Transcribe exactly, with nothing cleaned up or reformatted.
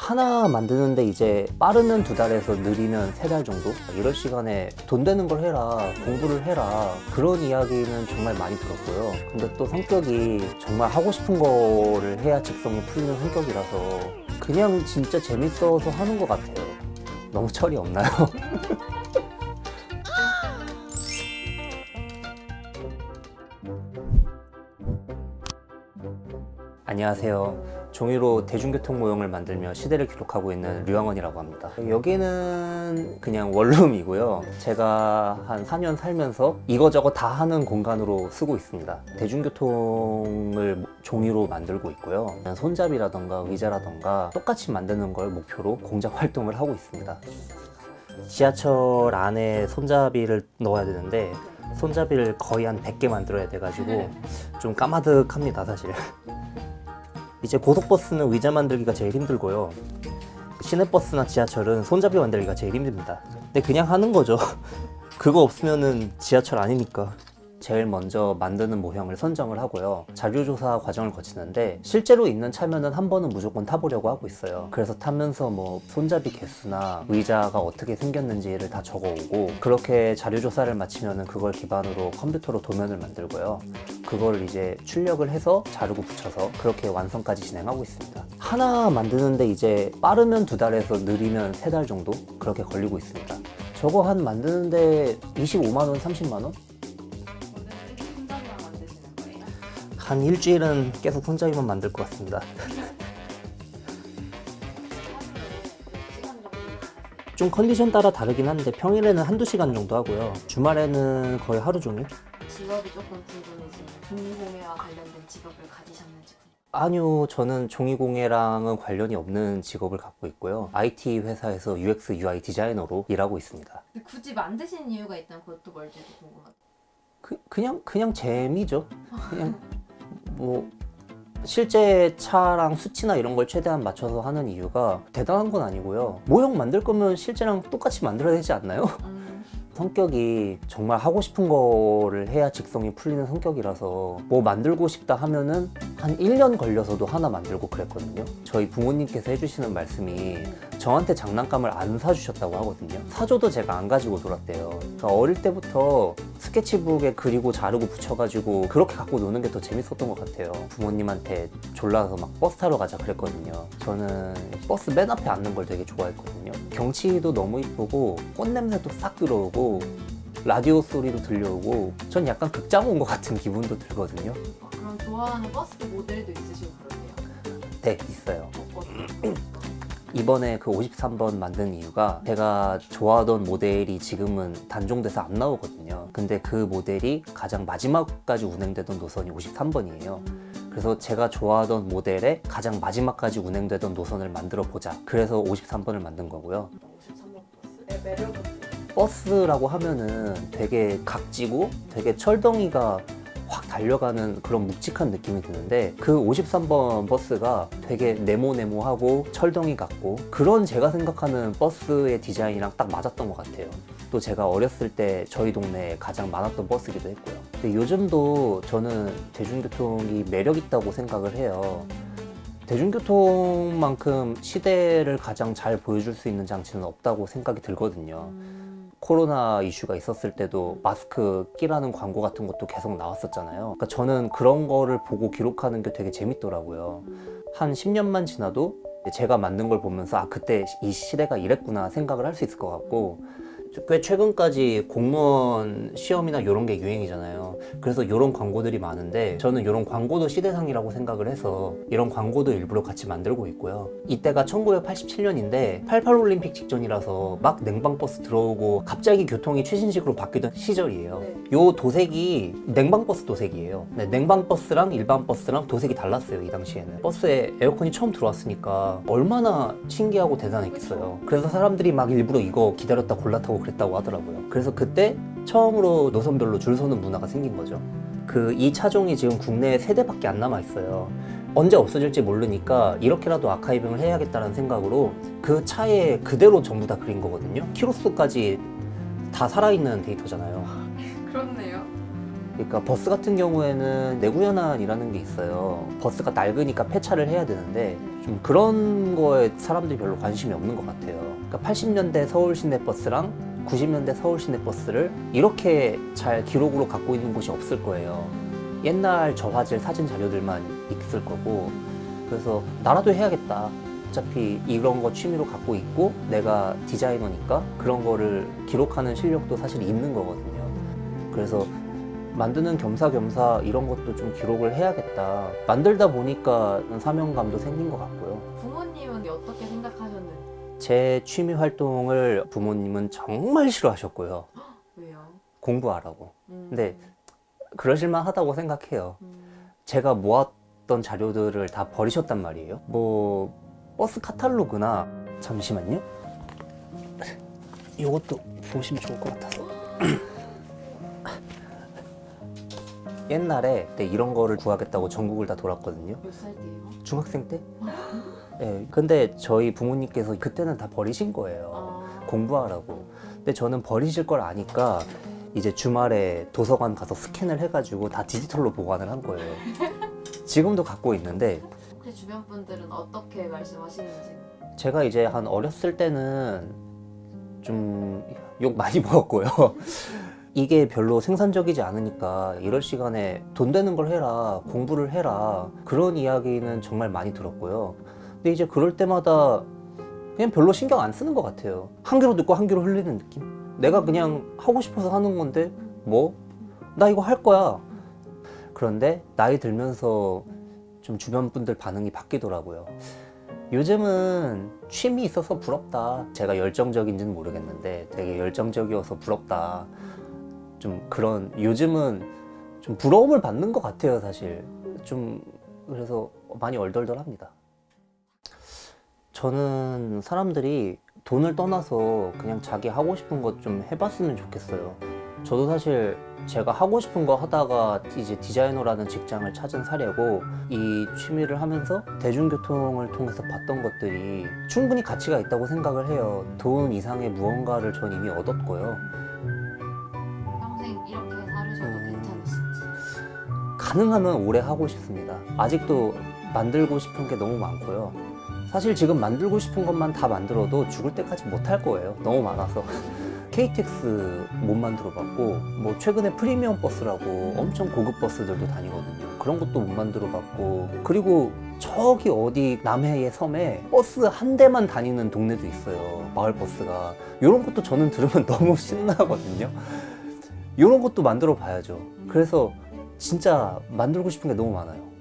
하나 만드는데 이제 빠르면 두 달에서 느리면 세 달 정도? 이럴 시간에 돈 되는 걸 해라, 공부를 해라, 그런 이야기는 정말 많이 들었고요. 근데 또 성격이 정말 하고 싶은 거를 해야 직성이 풀리는 성격이라서 그냥 진짜 재밌어서 하는 것 같아요. 너무 철이 없나요? 안녕하세요. 종이로 대중교통 모형을 만들며 시대를 기록하고 있는 류항원이라고 합니다. 여기는 그냥 원룸이고요. 제가 한 사 년 살면서 이거저거 다 하는 공간으로 쓰고 있습니다. 대중교통을 종이로 만들고 있고요. 손잡이라던가 의자라던가 똑같이 만드는 걸 목표로 공작 활동을 하고 있습니다. 지하철 안에 손잡이를 넣어야 되는데 손잡이를 거의 한 백 개 만들어야 돼가지고 좀 까마득합니다, 사실. 이제 고속버스는 의자 만들기가 제일 힘들고요. 시내버스나 지하철은 손잡이 만들기가 제일 힘듭니다. 근데 그냥 하는 거죠. 그거 없으면은 지하철 아니니까. 제일 먼저 만드는 모형을 선정을 하고요. 자료조사 과정을 거치는데 실제로 있는 차면은 한 번은 무조건 타보려고 하고 있어요. 그래서 타면서 뭐 손잡이 개수나 의자가 어떻게 생겼는지를 다 적어오고, 그렇게 자료조사를 마치면은 그걸 기반으로 컴퓨터로 도면을 만들고요. 그걸 이제 출력을 해서 자르고 붙여서 그렇게 완성까지 진행하고 있습니다. 하나 만드는데 이제 빠르면 두 달에서 느리면 세 달 정도 그렇게 걸리고 있습니다. 저거 한 만드는데 이십오만 원, 삼십만 원? 한 일주일은 계속 손잡이만 만들 것 같습니다. 좀 컨디션 따라 다르긴 한데 평일에는 한두 시간 정도 하고요. 주말에는 거의 하루 종일. 직업이 조금 궁금해지는 종이공예와 관련된 직업을 가지셨는지. 아니요, 저는 종이공예랑은 관련이 없는 직업을 갖고 있고요. 아이티 회사에서 유엑스 유아이 디자이너로 일하고 있습니다. 굳이 만드신 이유가 있다면 그것도 뭘지도 궁금하다. 그, 그냥 그냥 재미죠. 그냥 뭐 실제 차랑 수치나 이런 걸 최대한 맞춰서 하는 이유가 대단한 건 아니고요. 모형 만들 거면 실제랑 똑같이 만들어야 되지 않나요? 음. 성격이 정말 하고 싶은 거를 해야 직성이 풀리는 성격이라서 뭐 만들고 싶다 하면은 한 일 년 걸려서도 하나 만들고 그랬거든요. 저희 부모님께서 해주시는 말씀이 저한테 장난감을 안 사주셨다고 하거든요. 사줘도 제가 안 가지고 놀았대요. 그러니까 어릴 때부터 스케치북에 그리고 자르고 붙여가지고 그렇게 갖고 노는 게 더 재밌었던 것 같아요. 부모님한테 졸라서 막 버스 타러 가자 그랬거든요. 저는 버스 맨 앞에 앉는 걸 되게 좋아했거든요. 경치도 너무 이쁘고 꽃냄새도 싹 들어오고 라디오 소리도 들려오고 전 약간 극장 온 것 같은 기분도 들거든요. 어, 그럼 좋아하는 버스 모델도 있으시고 그러세요? 네, 있어요. 어, 이번에 그 오십삼 번 만든 이유가 제가 좋아하던 모델이 지금은 단종돼서 안 나오거든요. 근데 그 모델이 가장 마지막까지 운행되던 노선이 오십삼 번이에요. 그래서 제가 좋아하던 모델의 가장 마지막까지 운행되던 노선을 만들어 보자. 그래서 오십삼 번을 만든 거고요. 오십삼 번 버스의 매력은? 버스라고 하면은 되게 각지고 되게 철덩이가 확 달려가는 그런 묵직한 느낌이 드는데 그 오십삼 번 버스가 되게 네모네모하고 철덩이 같고 그런 제가 생각하는 버스의 디자인이랑 딱 맞았던 것 같아요. 또 제가 어렸을 때 저희 동네에 가장 많았던 버스기도 했고요. 근데 요즘도 저는 대중교통이 매력 있다고 생각을 해요. 대중교통만큼 시대를 가장 잘 보여줄 수 있는 장치는 없다고 생각이 들거든요. 코로나 이슈가 있었을 때도 마스크 끼라는 광고 같은 것도 계속 나왔었잖아요. 그러니까 저는 그런 거를 보고 기록하는 게 되게 재밌더라고요. 한 십 년만 지나도 제가 만든 걸 보면서 아, 그때 이 시대가 이랬구나 생각을 할 수 있을 것 같고, 꽤 최근까지 공무원 시험이나 이런 게 유행이잖아요. 그래서 이런 광고들이 많은데 저는 이런 광고도 시대상이라고 생각을 해서 이런 광고도 일부러 같이 만들고 있고요. 이때가 천구백팔십칠 년인데 팔십팔 올림픽 직전이라서 막 냉방버스 들어오고 갑자기 교통이 최신식으로 바뀌던 시절이에요. 네. 요 도색이 냉방버스 도색이에요. 네, 냉방버스랑 일반 버스랑 도색이 달랐어요. 이 당시에는 버스에 에어컨이 처음 들어왔으니까 얼마나 신기하고 대단했겠어요. 그래서 사람들이 막 일부러 이거 기다렸다 골라 타고 그랬다고 하더라고요. 그래서 그때 처음으로 노선별로 줄 서는 문화가 생긴 거죠. 그 이 차종이 지금 국내에 세 대밖에 안 남아 있어요. 언제 없어질지 모르니까 이렇게라도 아카이빙을 해야겠다는 생각으로 그 차에 그대로 전부 다 그린 거거든요. 키로수까지 다 살아있는 데이터잖아요. 그렇네요. 그러니까 버스 같은 경우에는 내구연한이라는 게 있어요. 버스가 낡으니까 폐차를 해야 되는데 좀 그런 거에 사람들이 별로 관심이 없는 것 같아요. 그러니까 팔십 년대 서울 시내버스랑 구십 년대 서울 시내버스를 이렇게 잘 기록으로 갖고 있는 곳이 없을 거예요. 옛날 저화질 사진 자료들만 있을 거고. 그래서 나라도 해야겠다. 어차피 이런 거 취미로 갖고 있고 내가 디자이너니까 그런 거를 기록하는 실력도 사실 있는 거거든요. 그래서 만드는 겸사겸사 이런 것도 좀 기록을 해야겠다. 만들다 보니까 사명감도 생긴 것 같고요. 부모님은 어떻게 생각하셨는지? 제 취미 활동을 부모님은 정말 싫어하셨고요. 왜요? 공부하라고. 음. 근데 그러실만 하다고 생각해요. 음. 제가 모았던 자료들을 다 버리셨단 말이에요. 뭐 버스 카탈로그나, 잠시만요. 이것도 보시면 좋을 것 같아서. 옛날에 네, 이런 거를 구하겠다고 전국을 다 돌았거든요. 몇 살 때예요? 중학생 때? 네, 근데 저희 부모님께서 그때는 다 버리신 거예요. 아. 공부하라고. 근데 저는 버리실 걸 아니까 이제 주말에 도서관 가서 스캔을 해가지고 다 디지털로 보관을 한 거예요. 지금도 갖고 있는데 혹시 주변 분들은 어떻게 말씀하시는지? 제가 이제 한 어렸을 때는 좀 욕 많이 먹었고요. 이게 별로 생산적이지 않으니까 이럴 시간에 돈 되는 걸 해라, 공부를 해라, 그런 이야기는 정말 많이 들었고요. 근데 이제 그럴 때마다 그냥 별로 신경 안 쓰는 것 같아요. 한 귀로 듣고 한 귀로 흘리는 느낌? 내가 그냥 하고 싶어서 하는 건데 뭐? 나 이거 할 거야. 그런데 나이 들면서 좀 주변 분들 반응이 바뀌더라고요. 요즘은 취미 있어서 부럽다. 제가 열정적인지는 모르겠는데 되게 열정적이어서 부럽다. 좀 그런, 요즘은 좀 부러움을 받는 것 같아요, 사실. 좀 그래서 많이 얼덜덜합니다. 저는 사람들이 돈을 떠나서 그냥 자기 하고 싶은 것 좀 해봤으면 좋겠어요. 저도 사실 제가 하고 싶은 거 하다가 이제 디자이너라는 직장을 찾은 사례고, 이 취미를 하면서 대중교통을 통해서 봤던 것들이 충분히 가치가 있다고 생각을 해요. 돈 이상의 무언가를 전 이미 얻었고요. 평생 이렇게 살으셔도 음. 괜찮으신지? 가능하면 오래 하고 싶습니다. 아직도 만들고 싶은 게 너무 많고요. 사실 지금 만들고 싶은 것만 다 만들어도 죽을 때까지 못 할 거예요. 너무 많아서. 케이티엑스 못 만들어 봤고, 뭐 최근에 프리미엄 버스라고 엄청 고급 버스들도 다니거든요. 그런 것도 못 만들어 봤고, 그리고 저기 어디 남해의 섬에 버스 한 대만 다니는 동네도 있어요. 마을 버스가. 이런 것도 저는 들으면 너무 신나거든요. 이런 것도 만들어 봐야죠. 그래서 진짜 만들고 싶은 게 너무 많아요.